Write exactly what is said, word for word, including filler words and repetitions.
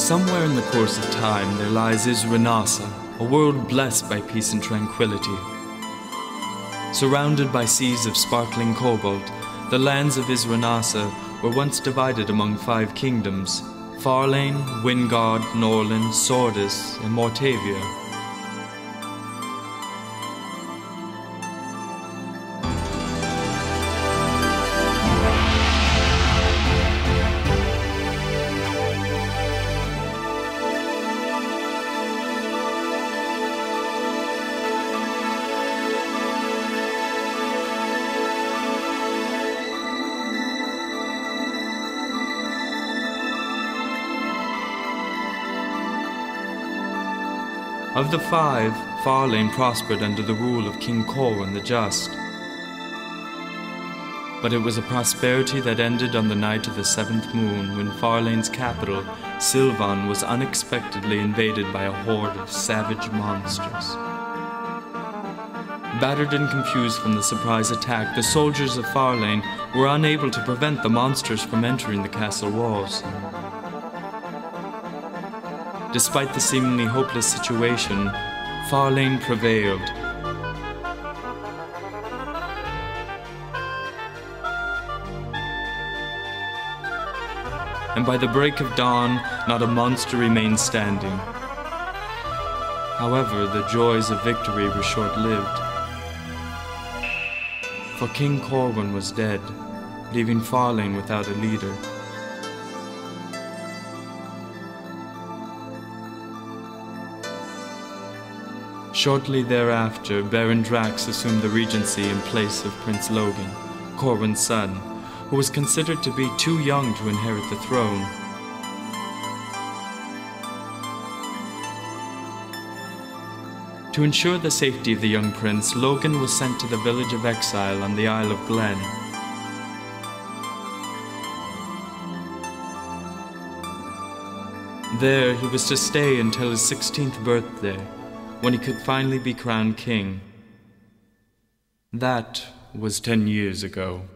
Somewhere in the course of time there lies Isrenasa, a world blessed by peace and tranquility. Surrounded by seas of sparkling cobalt, the lands of Isrenasa were once divided among five kingdoms: Farlayne, Wingard, Norland, Sordis, and Mortavia. Of the five, Farlayne prospered under the rule of King Corwin the Just. But it was a prosperity that ended on the night of the seventh moon, when Farlayne's capital, Sylvan, was unexpectedly invaded by a horde of savage monsters. Battered and confused from the surprise attack, the soldiers of Farlayne were unable to prevent the monsters from entering the castle walls. Despite the seemingly hopeless situation, Farlayne prevailed. And by the break of dawn, not a monster remained standing. However, the joys of victory were short-lived. For King Corwin was dead, leaving Farlayne without a leader. Shortly thereafter, Baron Drax assumed the regency in place of Prince Logan, Corwin's son, who was considered to be too young to inherit the throne. To ensure the safety of the young prince, Logan was sent to the village of exile on the Isle of Glen. There, he was to stay until his sixteenth birthday, when he could finally be crowned king. That was ten years ago.